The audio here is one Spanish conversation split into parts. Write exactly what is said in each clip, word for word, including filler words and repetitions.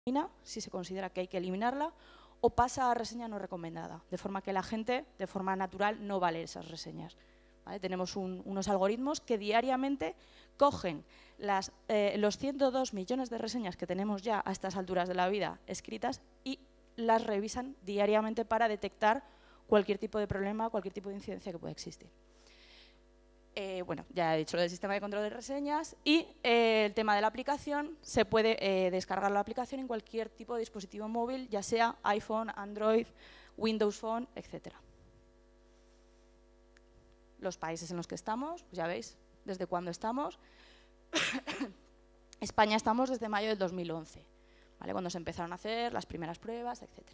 elimina, si se considera que hay que eliminarla, o pasa a reseña no recomendada, de forma que la gente, de forma natural, no va a leer esas reseñas. ¿Vale? Tenemos un, unos algoritmos que diariamente cogen las, eh, los ciento dos millones de reseñas que tenemos ya a estas alturas de la vida escritas y las revisan diariamente para detectar cualquier tipo de problema, cualquier tipo de incidencia que pueda existir. Eh, bueno, ya he dicho lo del sistema de control de reseñas y eh, el tema de la aplicación. Se puede eh, descargar la aplicación en cualquier tipo de dispositivo móvil, ya sea iPhone, Android, Windows Phone, etcétera. Los países en los que estamos, pues ya veis desde cuándo estamos. España estamos desde mayo del dos mil once, ¿vale? Cuando se empezaron a hacer las primeras pruebas, etcétera.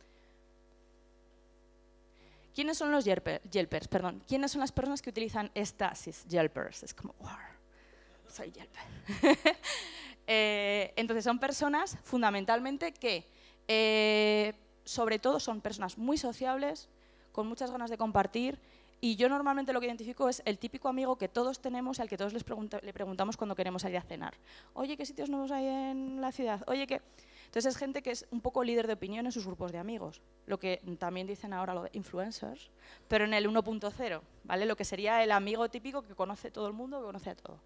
¿Quiénes son los Yelpers? Perdón, ¿quiénes son las personas que utilizan Stasis? Yelpers, es como, wow, soy Yelper. eh, entonces, son personas fundamentalmente que, eh, sobre todo, son personas muy sociables, con muchas ganas de compartir, y yo normalmente lo que identifico es el típico amigo que todos tenemos y al que todos les pregunta, le preguntamos cuando queremos salir a cenar. Oye, ¿qué sitios nuevos hay en la ciudad? Oye, ¿qué...? Entonces es gente que es un poco líder de opinión en sus grupos de amigos, lo que también dicen ahora lo de influencers, pero en el uno punto cero, ¿vale? Lo que sería el amigo típico que conoce todo el mundo, que conoce a todo.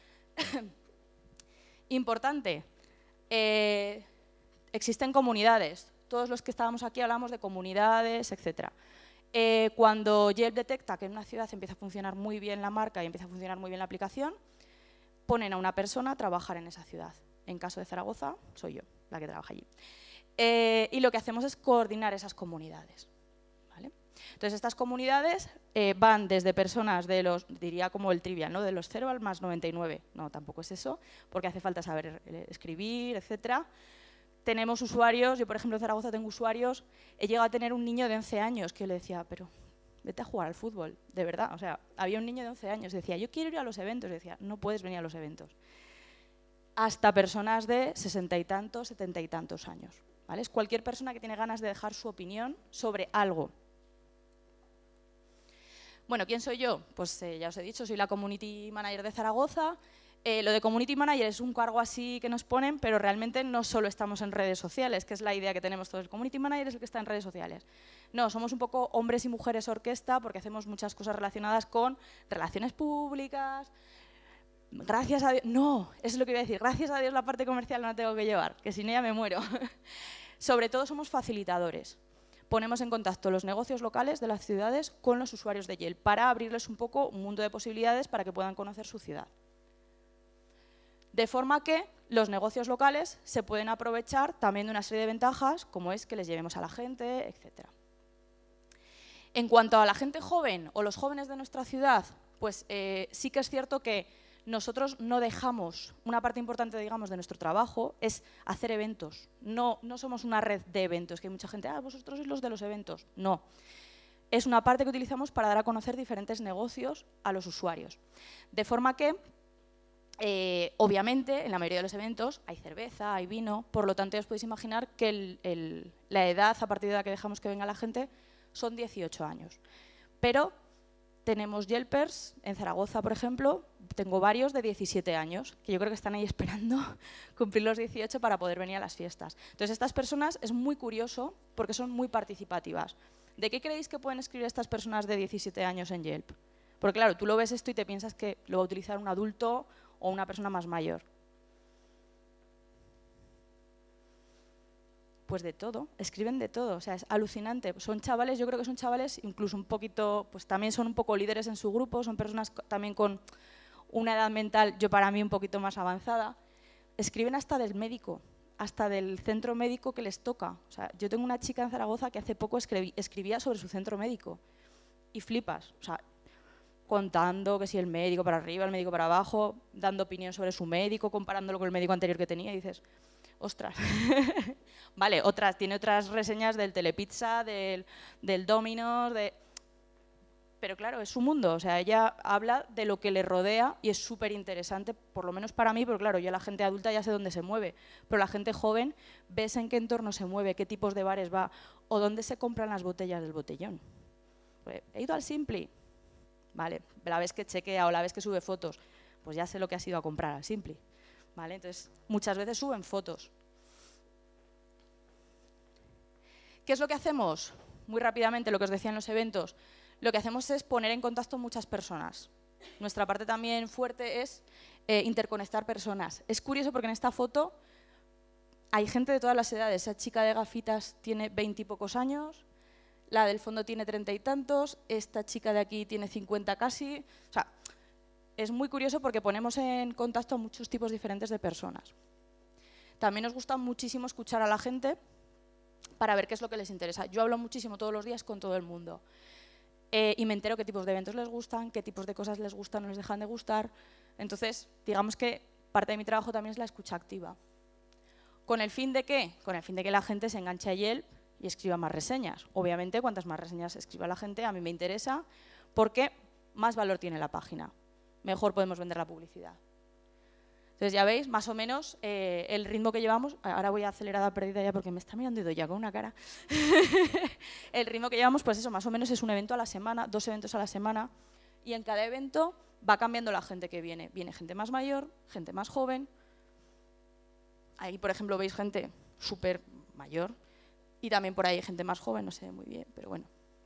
Importante, eh, existen comunidades. Todos los que estábamos aquí hablamos de comunidades, etcétera. Eh, cuando Yelp detecta que en una ciudad empieza a funcionar muy bien la marca y empieza a funcionar muy bien la aplicación, ponen a una persona a trabajar en esa ciudad. En caso de Zaragoza, soy yo la que trabaja allí. Eh, y lo que hacemos es coordinar esas comunidades, ¿vale? Entonces, estas comunidades eh, van desde personas de los, diría como el trivial, ¿no? De los cero al más noventa y nueve. No, tampoco es eso, porque hace falta saber escribir, etcétera. Tenemos usuarios, yo por ejemplo en Zaragoza tengo usuarios, he llegado a tener un niño de once años que le decía, pero vete a jugar al fútbol, de verdad. O sea, había un niño de once años, decía, yo quiero ir a los eventos, decía, no puedes venir a los eventos. Hasta personas de sesenta y tantos, setenta y tantos años, ¿vale? Es cualquier persona que tiene ganas de dejar su opinión sobre algo. Bueno, ¿quién soy yo? Pues eh, ya os he dicho, soy la Community Manager de Zaragoza. Eh, lo de Community Manager es un cargo así que nos ponen, pero realmente no solo estamos en redes sociales, que es la idea que tenemos todos. El Community Manager es el que está en redes sociales. No, somos un poco hombres y mujeres orquesta porque hacemos muchas cosas relacionadas con relaciones públicas. Gracias a Dios, no, eso es lo que iba a decir, gracias a Dios la parte comercial no la tengo que llevar, que sin ella me muero. Sobre todo somos facilitadores. Ponemos en contacto los negocios locales de las ciudades con los usuarios de Yelp para abrirles un poco un mundo de posibilidades para que puedan conocer su ciudad. De forma que los negocios locales se pueden aprovechar también de una serie de ventajas, como es que les llevemos a la gente, etcétera. En cuanto a la gente joven o los jóvenes de nuestra ciudad, pues eh, sí que es cierto que nosotros no dejamos, una parte importante, digamos, de nuestro trabajo es hacer eventos. No, no somos una red de eventos, que hay mucha gente, ah, vosotros sois los de los eventos. No. Es una parte que utilizamos para dar a conocer diferentes negocios a los usuarios. De forma que, eh, obviamente, en la mayoría de los eventos hay cerveza, hay vino, por lo tanto, ya os podéis imaginar que el, el, la edad a partir de la que dejamos que venga la gente son dieciocho años. Pero tenemos Yelpers, en Zaragoza, por ejemplo, tengo varios de diecisiete años, que yo creo que están ahí esperando cumplir los dieciocho para poder venir a las fiestas. Entonces, estas personas es muy curioso porque son muy participativas. ¿De qué creéis que pueden escribir estas personas de diecisiete años en Yelp? Porque claro, tú lo ves esto y te piensas que lo va a utilizar un adulto o una persona más mayor. Pues de todo, escriben de todo, o sea, es alucinante. Son chavales, yo creo que son chavales incluso un poquito, pues también son un poco líderes en su grupo, son personas también con una edad mental, yo para mí un poquito más avanzada. Escriben hasta del médico, hasta del centro médico que les toca. O sea, yo tengo una chica en Zaragoza que hace poco escribí, escribía sobre su centro médico y flipas, o sea, contando que si el médico para arriba, el médico para abajo, dando opinión sobre su médico, comparándolo con el médico anterior que tenía y dices, ostras, vale, otras, tiene otras reseñas del Telepizza, del, del Domino's, de... pero claro, es su mundo, o sea, ella habla de lo que le rodea y es súper interesante, por lo menos para mí, porque claro, yo la gente adulta ya sé dónde se mueve, pero la gente joven, ves en qué entorno se mueve, qué tipos de bares va, o dónde se compran las botellas del botellón. Pues, he ido al Simply, vale, la vez que chequea o la vez que sube fotos, pues ya sé lo que has ido a comprar al Simply. ¿Vale? Entonces, muchas veces suben fotos. ¿Qué es lo que hacemos? Muy rápidamente, lo que os decía en los eventos, lo que hacemos es poner en contacto muchas personas. Nuestra parte también fuerte es eh, interconectar personas. Es curioso porque en esta foto hay gente de todas las edades. Esa chica de gafitas tiene veinte y pocos años, la del fondo tiene treinta y tantos, esta chica de aquí tiene cincuenta casi. O sea, es muy curioso porque ponemos en contacto a muchos tipos diferentes de personas. También nos gusta muchísimo escuchar a la gente para ver qué es lo que les interesa. Yo hablo muchísimo todos los días con todo el mundo eh, y me entero qué tipos de eventos les gustan, qué tipos de cosas les gustan o les dejan de gustar. Entonces, digamos que parte de mi trabajo también es la escucha activa. ¿Con el fin de qué? Con el fin de que la gente se enganche a Yelp y escriba más reseñas. Obviamente, cuantas más reseñas escriba la gente, a mí me interesa, porque más valor tiene la página. Mejor podemos vender la publicidad. Entonces, ya veis, más o menos, eh, el ritmo que llevamos, ahora voy a acelerada perdida ya porque me está mirando ya con una cara. El ritmo que llevamos, pues eso, más o menos es un evento a la semana, dos eventos a la semana, y en cada evento va cambiando la gente que viene. Viene gente más mayor, gente más joven. Ahí, por ejemplo, veis gente súper mayor y también por ahí hay gente más joven, no sé muy bien, pero bueno.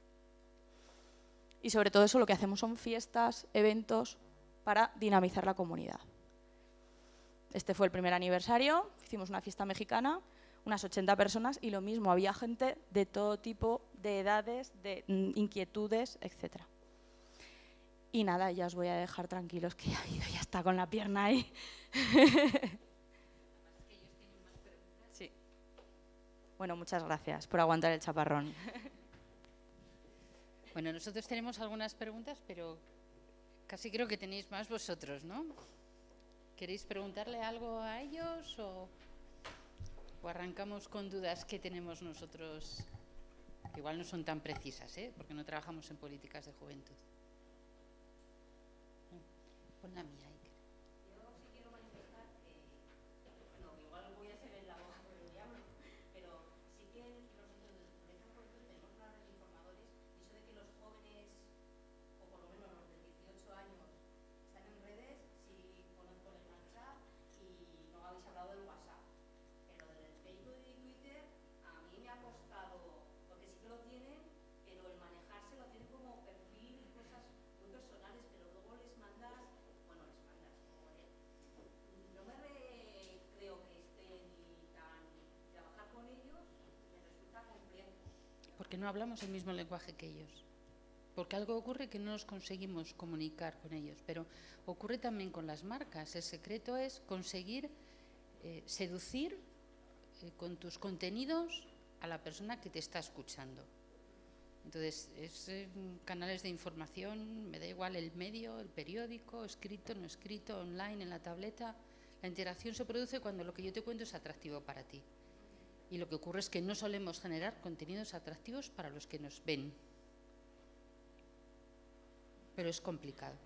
Y sobre todo eso lo que hacemos son fiestas, eventos para dinamizar la comunidad. Este fue el primer aniversario, hicimos una fiesta mexicana, unas ochenta personas y lo mismo, había gente de todo tipo de edades, de inquietudes, etcétera. Y nada, ya os voy a dejar tranquilos que ya ha ido, ya está con la pierna ahí. Sí. Bueno, muchas gracias por aguantar el chaparrón. Bueno, nosotros tenemos algunas preguntas, pero casi creo que tenéis más vosotros, ¿no? ¿Queréis preguntarle algo a ellos o, o arrancamos con dudas que tenemos nosotros, que igual no son tan precisas, ¿eh? Porque no trabajamos en políticas de juventud? Pon la mía. Porque no hablamos el mismo lenguaje que ellos. Porque algo ocurre que no nos conseguimos comunicar con ellos. Pero ocurre también con las marcas. El secreto es conseguir eh, seducir eh, con tus contenidos a la persona que te está escuchando. Entonces, es eh, canales de información, me da igual el medio, el periódico, escrito, no escrito, online, en la tableta. La interacción se produce cuando lo que yo te cuento es atractivo para ti. Y lo que ocurre es que no solemos generar contenidos atractivos para los que nos ven. Pero es complicado.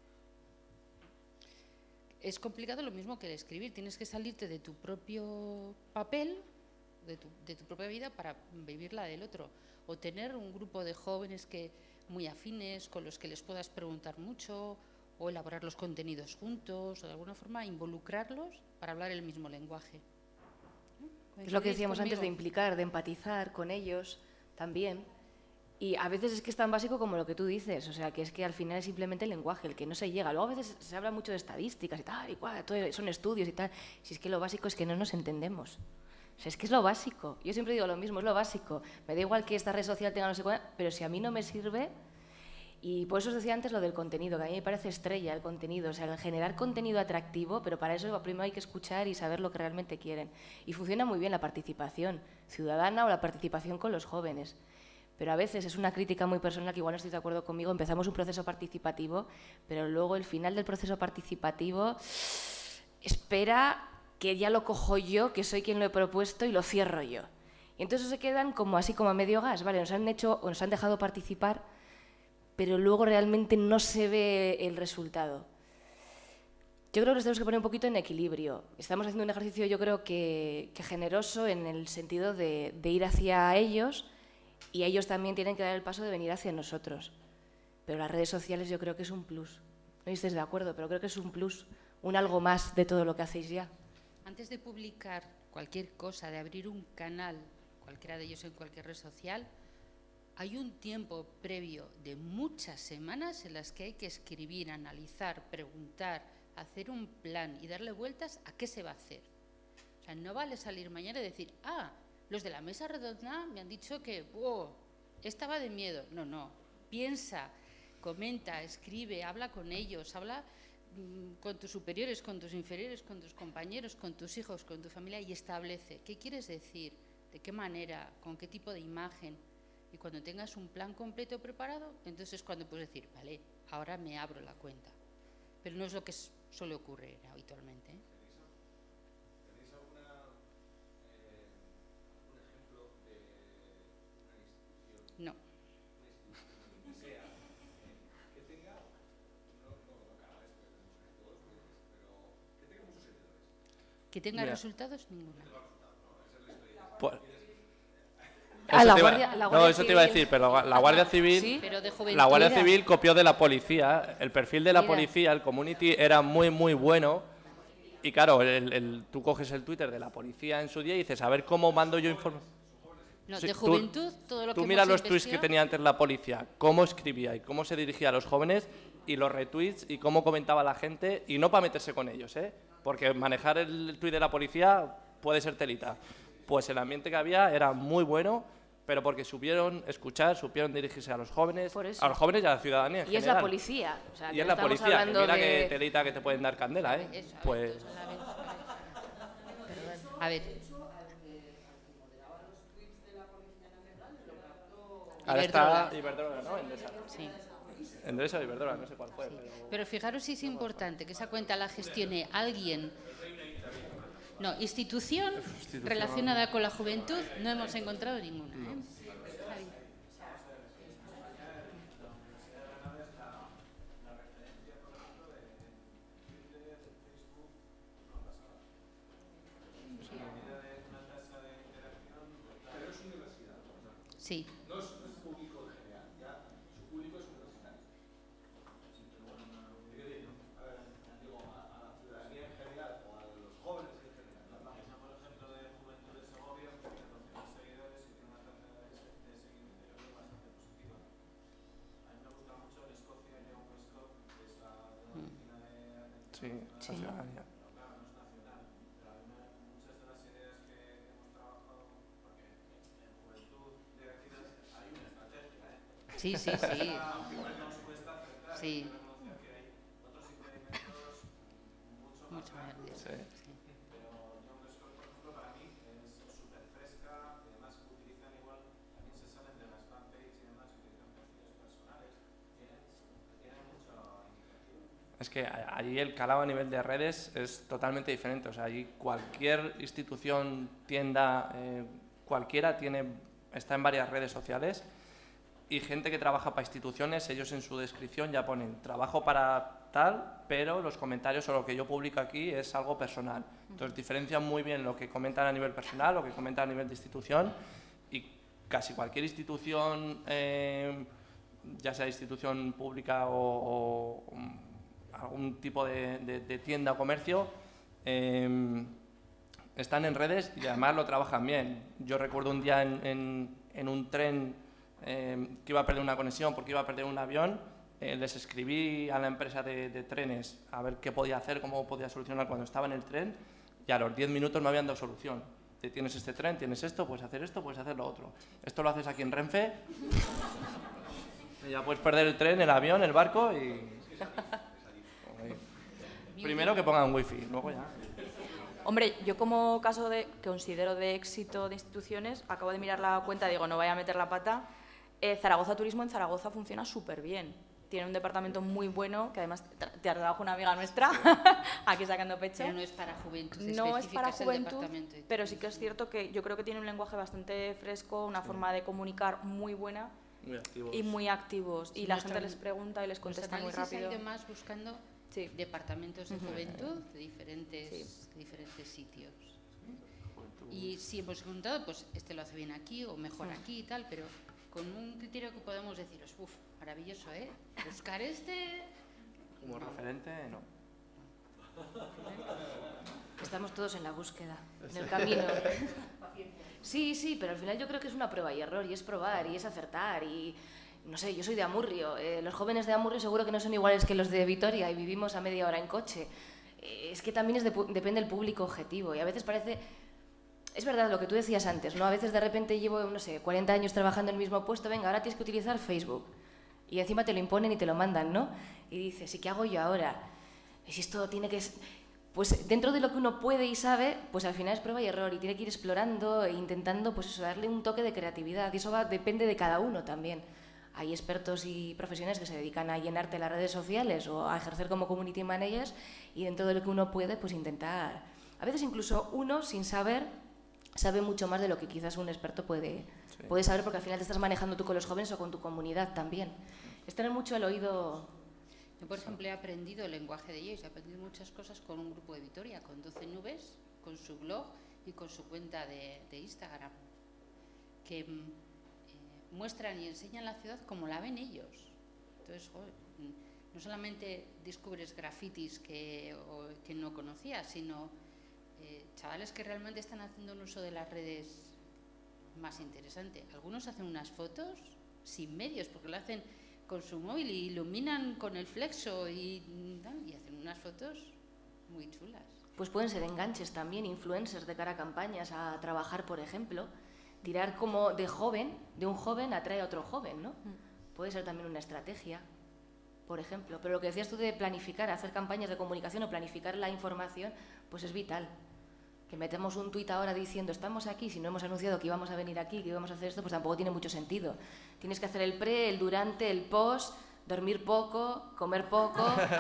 Es complicado lo mismo que el escribir. Tienes que salirte de tu propio papel, de tu, de tu propia vida, para vivir la del otro. O tener un grupo de jóvenes que muy afines, con los que les puedas preguntar mucho, o elaborar los contenidos juntos, o de alguna forma involucrarlos para hablar el mismo lenguaje. Es lo que decíamos antes de implicar, de empatizar con ellos también. Y a veces es que es tan básico como lo que tú dices, o sea, que es que al final es simplemente el lenguaje, el que no se llega. Luego a veces se habla mucho de estadísticas y tal, y cual, todo, son estudios y tal. Si es que lo básico es que no nos entendemos. O sea, es que es lo básico. Yo siempre digo lo mismo, es lo básico. Me da igual que esta red social tenga no sé cuál, pero si a mí no me sirve... Y por eso os decía antes lo del contenido, que a mí me parece estrella el contenido, o sea, el generar contenido atractivo, pero para eso primero hay que escuchar y saber lo que realmente quieren. Y funciona muy bien la participación ciudadana o la participación con los jóvenes. Pero a veces es una crítica muy personal, que igual no estoy de acuerdo conmigo, empezamos un proceso participativo, pero luego el final del proceso participativo espera que ya lo cojo yo, que soy quien lo he propuesto, y lo cierro yo. Y entonces se quedan como así como a medio gas, ¿vale? Nos han hecho o nos han dejado participar, pero luego realmente no se ve el resultado. Yo creo que nos tenemos que poner un poquito en equilibrio. Estamos haciendo un ejercicio, yo creo que, que generoso, en el sentido de, de ir hacia ellos, y ellos también tienen que dar el paso de venir hacia nosotros. Pero las redes sociales yo creo que es un plus. No estáis de acuerdo, pero creo que es un plus, un algo más de todo lo que hacéis ya. Antes de publicar cualquier cosa, de abrir un canal cualquiera de ellos en cualquier red social, hay un tiempo previo de muchas semanas en las que hay que escribir, analizar, preguntar, hacer un plan y darle vueltas a qué se va a hacer. O sea, no vale salir mañana y decir, ah, los de la mesa redonda me han dicho que, wow, estaba de miedo. No, no, piensa, comenta, escribe, habla con ellos, habla mmm, con tus superiores, con tus inferiores, con tus compañeros, con tus hijos, con tu familia y establece qué quieres decir, de qué manera, con qué tipo de imagen. Y cuando tengas un plan completo preparado, entonces es cuando puedes decir, vale, ahora me abro la cuenta. Pero no es lo que suele ocurrir habitualmente, ¿eh? ¿Tenéis alguna, eh, algún ejemplo de una institución? No. Una institución que sea, eh, que tenga, no, no, no cada vez, porque tenemos casi todos, pero que tenga muchos seguidores. Que tenga Mira. resultados, ninguna. Pues, Ah, eso la te iba- Guardia- la no, Guardia eso te iba a Civil. decir, pero la Guardia Civil, ¿Sí? Pero de juventud. la Guardia Mira. Civil copió de la policía. El perfil de la Mira. policía, el community, era muy, muy bueno. Y claro, el, el- tú coges el Twitter de la policía en su día y dices, a ver cómo mando yo información. No, Sí, de tú- juventud, todo lo que Tú miras hemos los tweets que investigado- tenía antes la policía, cómo escribía y cómo se dirigía a los jóvenes y los retweets y cómo comentaba la gente, y no para meterse con ellos, ¿eh? Porque manejar el tweet de la policía puede ser telita. Pues el ambiente que había era muy bueno, pero porque supieron escuchar, supieron dirigirse a los jóvenes, Por eso. a los jóvenes y a la ciudadanía en Y es general. la policía. O sea, Y que es no la estamos policía, que hablando mira de... que telita que te pueden dar candela, ¿eh? Eso, a ver, Pues entonces, a ver, a ver. Perdón. A ver. ahora Iberdrola. está Iberdrola, ¿no? Endesa. Sí. Endesa o Iberdrola, no sé cuál fue. Pero... Pero fijaros si es importante que esa cuenta la gestione alguien. No, institución relacionada con la juventud, no hemos encontrado ninguna, ¿eh? Javi. Sí. No es, no es público en general, ya su público es universitario. A ver, digo, a, a la ciudadanía en general o a los jóvenes en general. ¿No? Por ejemplo, de Juventud de Segovia, que tiene doce mil seguidores y tiene una tasa de, de seguimiento bastante positiva. A mí me gusta mucho en Escocia, hay un Westcott, que es la oficina de atención. Sí, la Sí. ciudadanía. Pero claro, no es nacional. Pero a mí me, muchas de las ideas que hemos trabajado, porque en Juventud de Actividades hay una estrategia, ¿eh? Sí, sí, sí. Aunque nos cuesta acertar, Sí. hay que reconocer que hay otros impedimentos mucho más Mucho más grandes. Sí. sí. Pero John Westcott, por ejemplo, para mí es súper fresca, y además utilizan igual, también se salen de las fanpages y demás, utilizan perfiles personales, tienen, tienen mucha iniciativa. Es que a- allí el calado a nivel de redes es totalmente diferente. O sea, allí cualquier institución, tienda, eh, cualquiera tiene, está en varias redes sociales, y gente que trabaja para instituciones, ellos en su descripción ya ponen trabajo para tal, pero los comentarios o lo que yo publico aquí es algo personal. Entonces diferencian muy bien lo que comentan a nivel personal, lo que comentan a nivel de institución, y casi cualquier institución, eh, ya sea institución pública o, o um, algún tipo de, de- de tienda o comercio, eh, están en redes y además lo trabajan bien. Yo recuerdo un día en, en- en un tren eh, que iba a perder una conexión porque iba a perder un avión, eh, les escribí a la empresa de, de trenes a ver qué podía hacer, cómo podía solucionar cuando estaba en el tren, y a los diez minutos me habían dado solución. Te tienes este tren, tienes esto, puedes hacer esto, puedes hacer lo otro. Esto lo haces aquí en Renfe, y ya puedes perder el tren, el avión, el barco y... Primero que pongan wifi, luego ya... Hombre, yo como caso de, que considero de éxito de instituciones, acabo de mirar la cuenta, digo, no vaya a meter la pata, eh, Zaragoza Turismo en Zaragoza funciona súper bien. Tiene un departamento muy bueno, que además tra- te trabaja una amiga nuestra, aquí sacando pecho. Pero no es para juventud No es específica, para es el juventud, departamento de pero sí turismo. que es cierto que yo creo que tiene un lenguaje bastante fresco, una forma de comunicar muy buena Muy activos. y muy activos. Y Sí, la nuestro- gente les pregunta y les Nuestro contesta muy análisis rápido. ha ido más buscando Sí. departamentos de juventud de diferentes, Sí. de diferentes sitios. Y si hemos encontrado, pues este lo hace bien aquí o mejor aquí y tal, pero con un criterio que podemos deciros, uff, maravilloso, ¿eh? Buscar este... Como referente, no. Estamos todos en la búsqueda, en el camino. Sí, sí, pero al final yo creo que es una prueba y error, y es probar, y es acertar, y no sé, yo soy de Amurrio, eh, los jóvenes de Amurrio seguro que no son iguales que los de Vitoria y vivimos a media hora en coche. Eh, es que también es de, depende del público objetivo, y a veces parece... Es verdad lo que tú decías antes, ¿no? A veces de repente llevo, no sé, cuarenta años trabajando en el mismo puesto, venga, ahora tienes que utilizar Facebook. Y encima te lo imponen y te lo mandan, ¿no? Y dices, ¿y qué hago yo ahora? Y si esto tiene que... Pues dentro de lo que uno puede y sabe, pues al final es prueba y error y tiene que ir explorando e intentando, pues eso, darle un toque de creatividad. Y eso va, depende de cada uno también. Hay expertos y profesionales que se dedican a llenarte las redes sociales o a ejercer como community managers y dentro de lo que uno puede, pues intentar... A veces incluso uno, sin saber, sabe mucho más de lo que quizás un experto puede, sí. puede saber, porque al final te estás manejando tú con los jóvenes o con tu comunidad también. Es tener mucho el oído... Yo, por ejemplo, he aprendido el lenguaje de ellos, he aprendido muchas cosas con un grupo de Vitoria, con doce nubes, con su blog y con su cuenta de, de Instagram, que eh, muestran y enseñan la ciudad como la ven ellos. Entonces, joder, no solamente descubres grafitis que, o, que no conocías, sino eh, chavales que realmente están haciendo un uso de las redes más interesante. Algunos hacen unas fotos sin medios, porque lo hacen con su móvil y iluminan con el flexo y, y hacen unas fotos muy chulas. Pues pueden ser enganches también, influencers de cara a campañas, a trabajar, por ejemplo. Tirar como de joven, de un joven atrae a otro joven, ¿no? Mm. Puede ser también una estrategia, por ejemplo. Pero lo que decías tú de planificar, hacer campañas de comunicación o planificar la información, pues es vital. Que metemos un tuit ahora diciendo estamos aquí, si no hemos anunciado que íbamos a venir aquí, que íbamos a hacer esto, pues tampoco tiene mucho sentido. Tienes que hacer el pre, el durante, el post, dormir poco, comer poco,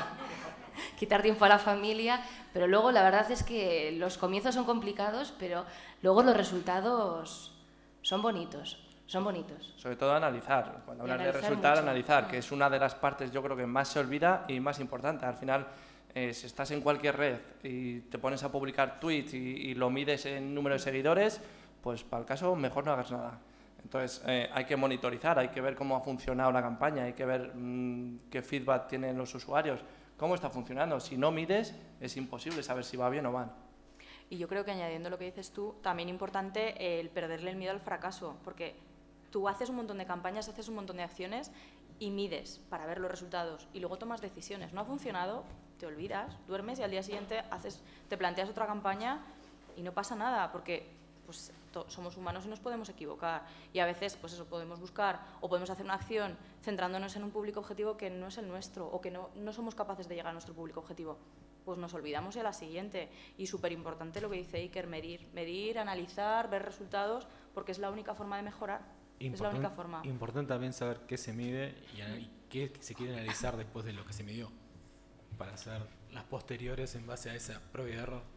quitar tiempo a la familia, pero luego la verdad es que los comienzos son complicados, pero luego los resultados son bonitos, son bonitos. Sobre todo analizar, cuando hablas de resultar, mucho. analizar, que es una de las partes yo creo que más se olvida y más importante. Al final, Eh, si estás en cualquier red y te pones a publicar tweets y, y lo mides en número de seguidores, pues para el caso mejor no hagas nada. Entonces eh, hay que monitorizar, hay que ver cómo ha funcionado la campaña, hay que ver mmm, qué feedback tienen los usuarios, cómo está funcionando. Si no mides, es imposible saber si va bien o mal. Y yo creo que añadiendo lo que dices tú, también importante el perderle el miedo al fracaso, porque tú haces un montón de campañas, haces un montón de acciones y mides para ver los resultados y luego tomas decisiones. No ha funcionado, te olvidas, duermes y al día siguiente haces, te planteas otra campaña y no pasa nada, porque pues, somos humanos y nos podemos equivocar. Y a veces pues eso, podemos buscar o podemos hacer una acción centrándonos en un público objetivo que no es el nuestro o que no, no somos capaces de llegar a nuestro público objetivo. Pues nos olvidamos y a la siguiente. Y súper importante lo que dice Iker, medir, medir, analizar, ver resultados, porque es la única forma de mejorar. Importan, es la única forma. Importante también saber qué se mide y, y qué se quiere analizar después de lo que se midió, para hacer las posteriores en base a esa prueba y error.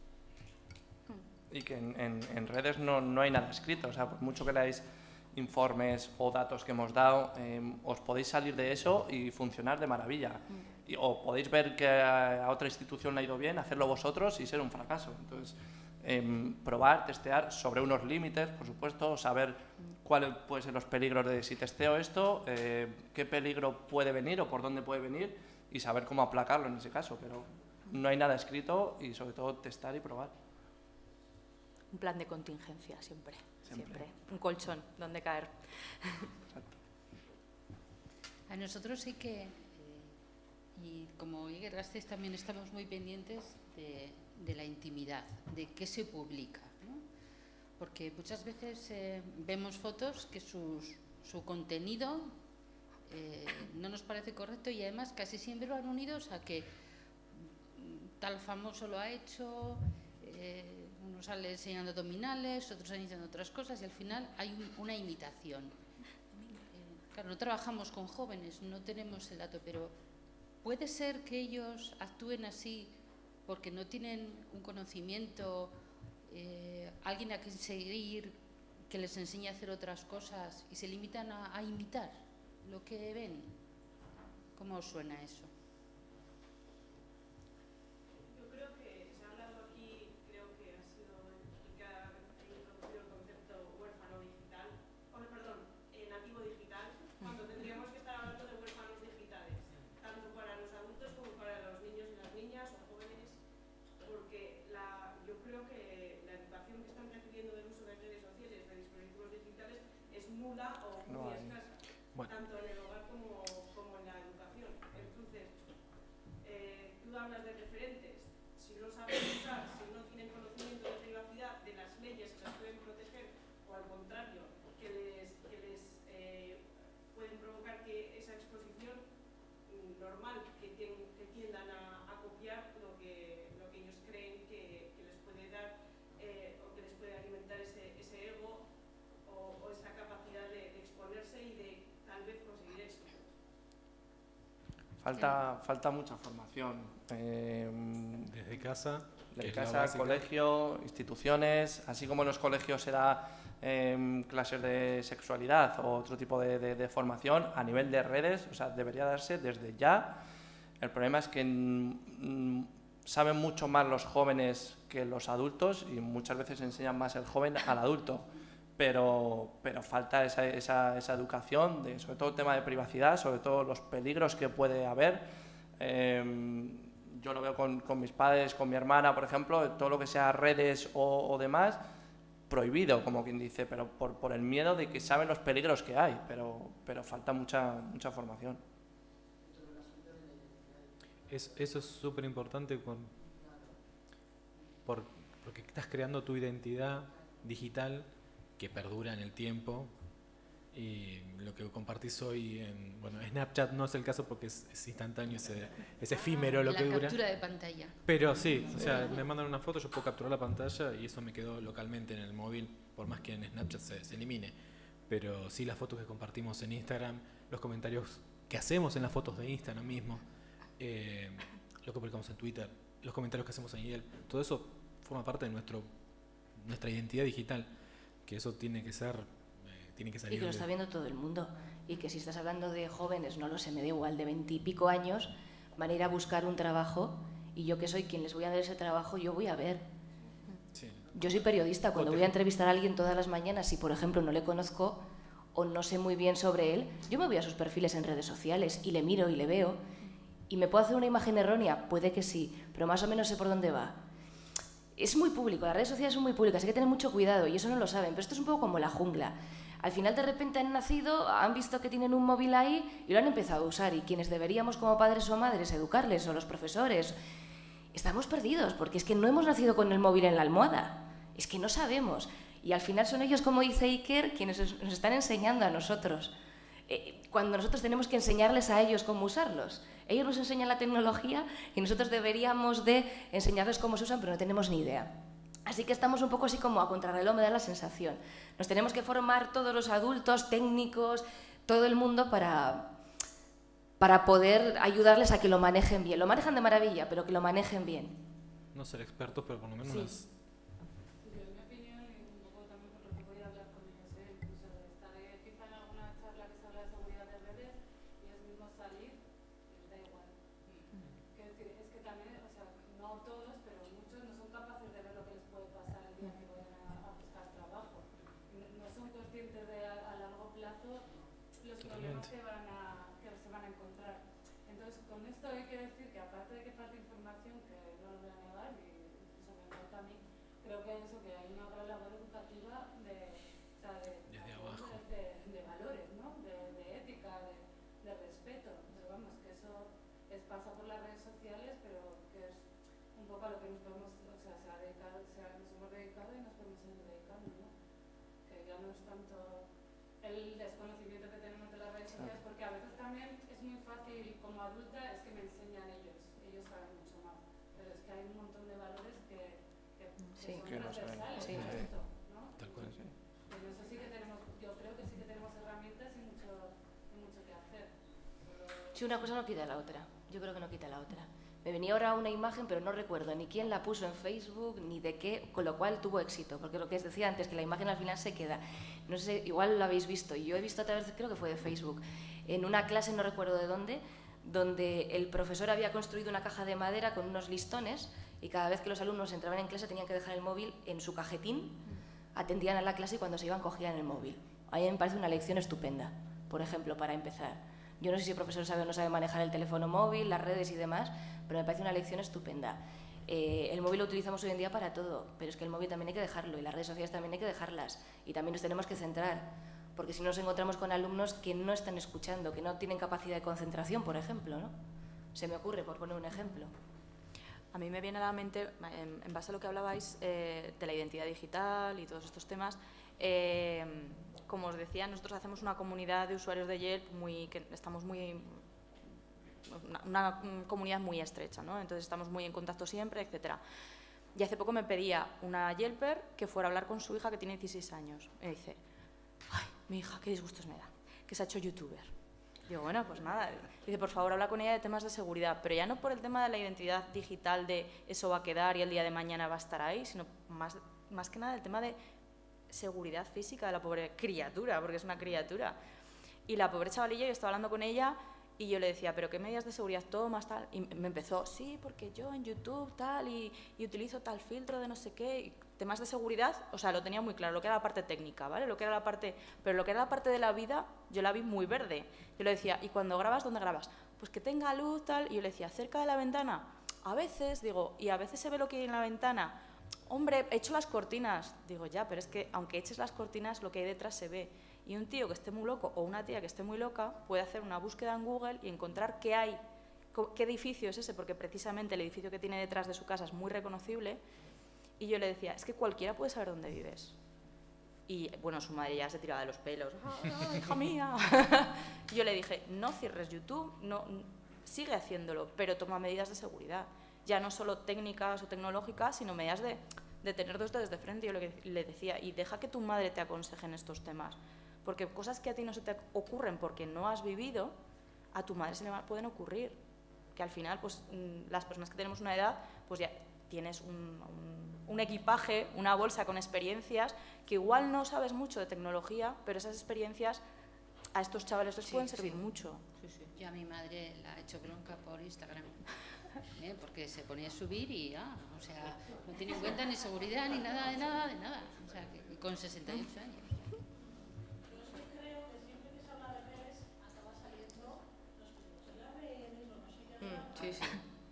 Y que en, en, en redes no, no hay nada escrito, o sea, por mucho que leáis informes o datos que hemos dado, eh, os podéis salir de eso y funcionar de maravilla. Mm. Y, o podéis ver que a, a otra institución le ha ido bien, hacerlo vosotros y ser un fracaso. Entonces, eh, probar, testear sobre unos límites, por supuesto, saber cuáles pueden ser los peligros de si testeo esto, eh, qué peligro puede venir o por dónde puede venir y saber cómo aplacarlo en ese caso, pero no hay nada escrito y sobre todo testar y probar. Un plan de contingencia siempre, siempre, siempre. Un colchón donde caer. Exacto. A nosotros sí que, eh, y como Iker Gasteiz también estamos muy pendientes de, de la intimidad, de qué se publica, ¿no? Porque muchas veces eh, vemos fotos que sus, su contenido eh, no nos parece correcto y además casi siempre van unidos a que tal famoso lo ha hecho, eh, uno sale enseñando abdominales, otros enseñando otras cosas y al final hay un, una imitación. Eh, claro, no trabajamos con jóvenes, no tenemos el dato, pero puede ser que ellos actúen así porque no tienen un conocimiento, eh, alguien a quien seguir que les enseñe a hacer otras cosas y se limitan a, a imitar lo que ven. ¿Cómo os suena eso? Yo creo que se ha hablado aquí, creo que ha sido el que ha introducido el concepto huérfano digital, o perdón, eh, nativo digital, cuando tendríamos que estar hablando de huérfanos digitales, tanto para los adultos como para los niños y las niñas o jóvenes, porque la, yo creo que la educación que están recibiendo del uso de redes sociales nula o muy No hay. escasa, Bueno. tanto en el hogar como, como en la educación. Entonces, eh, tú hablas de referentes, si no saben usar, si no tienen conocimiento de privacidad de las leyes que las pueden proteger, o al contrario, que les, que les eh, pueden provocar que esa exposición mm, normal, que, tien, que tiendan a, a copiar lo que, lo que ellos creen que, que les puede dar eh, o que les puede alimentar ese, ese ego o, o esa capacidad de, de exponerse y de tal vez conseguir éxito. Falta, falta mucha formación. Eh, Desde casa, que de es la casa, básica. colegio, instituciones, así como en los colegios se da eh, clases de sexualidad o otro tipo de, de, de formación, a nivel de redes, o sea, debería darse desde ya. El problema es que mm, saben mucho más los jóvenes que los adultos y muchas veces enseñan más el joven al adulto, pero, pero falta esa, esa, esa educación, de, sobre todo el tema de privacidad, sobre todo los peligros que puede haber. Eh, yo lo veo con, con mis padres, con mi hermana, por ejemplo, todo lo que sea redes o, o demás, prohibido, como quien dice, pero por, por el miedo de que saben los peligros que hay, pero, pero falta mucha, mucha formación. Es, eso es súper importante con, por, porque estás creando tu identidad digital que perdura en el tiempo. Y lo que compartís hoy en bueno, Snapchat no es el caso porque es, es instantáneo, es, es efímero lo la que dura. captura de pantalla. Pero sí, o sea, me mandan una foto, yo puedo capturar la pantalla y eso me quedó localmente en el móvil, por más que en Snapchat se, se elimine. Pero sí, las fotos que compartimos en Instagram, los comentarios que hacemos en las fotos de Instagram mismo, eh, lo que publicamos en Twitter, los comentarios que hacemos en Yelp, todo eso forma parte de nuestro, nuestra identidad digital, que eso tiene que ser... Tiene que salir y que lo de... está viendo todo el mundo. Y que si estás hablando de jóvenes, no lo sé, me da igual, de veintipico años, van a ir a buscar un trabajo y yo que soy quien les voy a dar ese trabajo, yo voy a ver. Sí. Yo soy periodista, cuando voy a entrevistar a alguien todas las mañanas, si por ejemplo no le conozco o no sé muy bien sobre él, yo me voy a sus perfiles en redes sociales y le miro y le veo. ¿Y me puedo hacer una imagen errónea? Puede que sí, pero más o menos sé por dónde va. Es muy público, las redes sociales son muy públicas, hay que tener mucho cuidado y eso no lo saben, pero esto es un poco como la jungla. Al final de repente han nacido, han visto que tienen un móvil ahí y lo han empezado a usar y quienes deberíamos como padres o madres educarles o los profesores, estamos perdidos porque es que no hemos nacido con el móvil en la almohada, es que no sabemos y al final son ellos, como dice Iker, quienes nos están enseñando a nosotros, eh, cuando nosotros tenemos que enseñarles a ellos cómo usarlos. Ellos nos enseñan la tecnología y nosotros deberíamos de enseñarles cómo se usan, pero no tenemos ni idea. Así que estamos un poco así como a contrarreloj, me da la sensación. Nos tenemos que formar todos los adultos, técnicos, todo el mundo para, para poder ayudarles a que lo manejen bien. Lo manejan de maravilla, pero que lo manejen bien. No ser expertos, pero por lo menos... Sí. Las... Yo, en mi opinión, y un poco también por lo que voy a hablar con ellos, ¿eh? Incluso estaré quizá en alguna charla que se habla de seguridad de redes y ellos mismos salir y les da igual. Quiero decir, es que también, o sea, no todos, pero muchos no son capaces de ver lo que les puede pasar el día que vayan a, a buscar trabajo. No, no son conscientes de a, a largo plazo los problemas que, van a, que se van a encontrar. Entonces, con esto hay que decir que aparte de que falta información, que no lo voy a negar, y eso me falta a mí, creo que eso, que hay una gran labor educativa de, o sea, de, Desde abajo. de, de valores, ¿no? De, de ética, de, de respeto. Pero vamos, que eso es, pasa por las redes sociales, pero que es un poco a lo que nos podemos, o sea, se ha dedicado, se ha, nos hemos dedicado y nos podemos seguir dedicando, ¿no? Que ya no es tanto el desconocimiento que tenemos de las redes sociales, porque a veces también es muy fácil, como adulta, es que me enseñan ellos, ellos saben mucho más, pero es que hay un montón de valores que, que, Sí. que Que no son saben. transversales Sí. a esto, ¿no? Tal cual. Sí, sí. Pero eso sí que tenemos, yo creo que sí que tenemos herramientas y mucho, y mucho que hacer. Pero Si una cosa no quita la otra, yo creo que no quita la otra. Me venía ahora una imagen, pero no recuerdo ni quién la puso en Facebook, ni de qué, con lo cual tuvo éxito, porque lo que os decía antes, que la imagen al final se queda. No sé, igual lo habéis visto, y yo he visto a través, de, creo que fue de Facebook, en una clase, no recuerdo de dónde, donde el profesor había construido una caja de madera con unos listones, y cada vez que los alumnos entraban en clase tenían que dejar el móvil en su cajetín, atendían a la clase y cuando se iban cogían el móvil. A mí me parece una lección estupenda, por ejemplo, para empezar. Yo no sé si el profesor sabe o no sabe manejar el teléfono móvil, las redes y demás, pero me parece una lección estupenda. Eh, el móvil lo utilizamos hoy en día para todo, pero es que el móvil también hay que dejarlo y las redes sociales también hay que dejarlas y también nos tenemos que centrar, porque si nos encontramos con alumnos que no están escuchando, que no tienen capacidad de concentración, por ejemplo, ¿no? Se me ocurre, por poner un ejemplo. A mí me viene a la mente, en, en base a lo que hablabais eh, de la identidad digital y todos estos temas, eh, como os decía, nosotros hacemos una comunidad de usuarios de Yelp muy, que estamos muy, una, una comunidad muy estrecha, ¿no? Entonces estamos muy en contacto siempre, etcétera. Y hace poco me pedía una Yelper que fuera a hablar con su hija que tiene dieciséis años. Me dice, ay, mi hija, qué disgustos me da, que se ha hecho youtuber. Digo, bueno, pues nada. Dice, por favor, habla con ella de temas de seguridad, pero ya no por el tema de la identidad digital, de eso va a quedar y el día de mañana va a estar ahí, sino más, más que nada el tema de seguridad física de la pobre criatura, porque es una criatura. Y la pobre chavalilla, yo estaba hablando con ella y yo le decía, ¿pero qué medidas de seguridad tomas, tal? Y me empezó, sí, porque yo en YouTube, tal, y, y utilizo tal filtro de no sé qué, y temas de seguridad, o sea, lo tenía muy claro, lo que era la parte técnica, ¿vale? Lo que era la parte, pero lo que era la parte de la vida, yo la vi muy verde. Yo le decía, ¿y cuando grabas, dónde grabas? Pues que tenga luz, tal, y yo le decía, cerca de la ventana. A veces, digo, y a veces se ve lo que hay en la ventana. Hombre, he hecho las cortinas. Digo, ya, pero es que aunque eches las cortinas, lo que hay detrás se ve. Y un tío que esté muy loco o una tía que esté muy loca puede hacer una búsqueda en Google y encontrar qué hay, qué edificio es ese, porque precisamente el edificio que tiene detrás de su casa es muy reconocible. Y yo le decía, es que cualquiera puede saber dónde vives. Y bueno, su madre ya se tiraba de los pelos. ¡Ah, hija mía! Yo le dije, no cierres YouTube, no, sigue haciéndolo, pero toma medidas de seguridad. Ya no solo técnicas o tecnológicas, sino medidas de, de tener dos dedos de frente. Yo le, le decía, y deja que tu madre te aconseje en estos temas. Porque cosas que a ti no se te ocurren porque no has vivido, a tu madre se le pueden ocurrir. Que al final, pues las personas que tenemos una edad, pues ya tienes un, un, un equipaje, una bolsa con experiencias, que igual no sabes mucho de tecnología, pero esas experiencias a estos chavales les sí, pueden servir sí. mucho. Sí, sí. Yo a mi madre la he hecho bronca por Instagram, ¿eh? Porque se ponía a subir y, ah, o sea, no tiene en cuenta ni seguridad, ni nada, de nada, de nada. O sea, que con sesenta y ocho años. Sí, sí.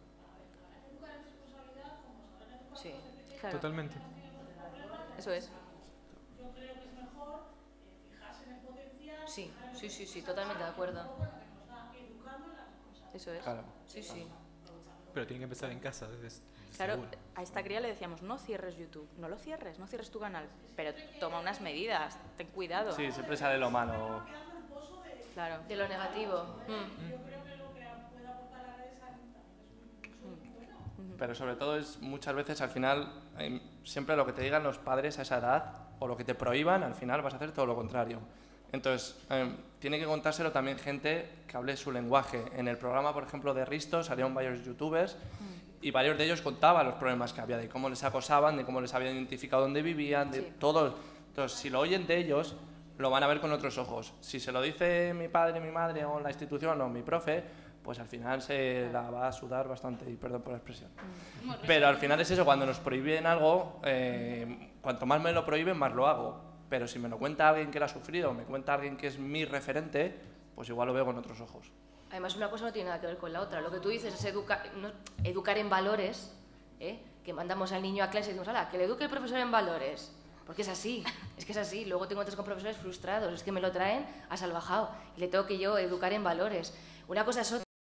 Sí, claro. Totalmente. Eso es. Yo creo que es mejor eh, fijarse en el potencial. Sí, sí, sí, sí, totalmente de acuerdo. Educando en las cosas. Eso es. Claro. Sí, sí. Pero tiene que empezar en casa, desde, desde Claro, seguro. a esta cría le decíamos, no cierres YouTube, no lo cierres, no cierres tu canal, pero toma unas medidas, ten cuidado. Sí, siempre sale lo malo. Claro. De lo negativo. Mm. Yo creo que lo que puede aportar las redes también es muy bueno. Pero sobre todo es muchas veces al final, eh, siempre lo que te digan los padres a esa edad o lo que te prohíban, al final vas a hacer todo lo contrario. Entonces, eh, tiene que contárselo también gente que hable su lenguaje. En el programa, por ejemplo, de Risto salieron varios youtubers y varios de ellos contaban los problemas que había, de cómo les acosaban, de cómo les habían identificado dónde vivían, de Sí. todo. Entonces, si lo oyen de ellos, lo van a ver con otros ojos. Si se lo dice mi padre, mi madre o la institución o mi profe, pues al final se la va a sudar bastante, y perdón por la expresión. Pero al final es eso, cuando nos prohíben algo, eh, cuanto más me lo prohíben, más lo hago. Pero si me lo cuenta alguien que lo ha sufrido, o me cuenta alguien que es mi referente, pues igual lo veo con otros ojos. Además, una cosa no tiene nada que ver con la otra. Lo que tú dices es educa no, educar en valores, ¿eh? Que mandamos al niño a clase y decimos, hala, que le eduque el profesor en valores. Porque es así, es que es así. Luego tengo otros con profesores frustrados, es que me lo traen a salvajado y le tengo que yo educar en valores. Una cosa es